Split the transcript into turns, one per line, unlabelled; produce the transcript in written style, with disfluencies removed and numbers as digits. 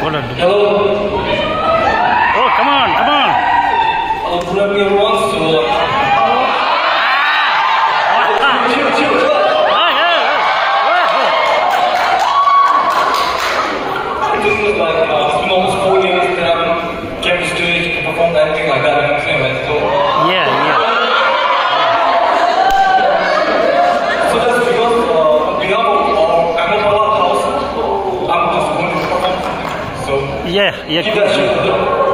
hold on.
Hello.
Oh, come on, come on.
Hello, Premier One. So. It's been almost 4 years that I came to stage to perform anything like that. You know what I'm saying? Like, so.
Yeah.
So that's because on behalf of Amapala House, I'm just going to perform. So
Yeah.
keep that shit.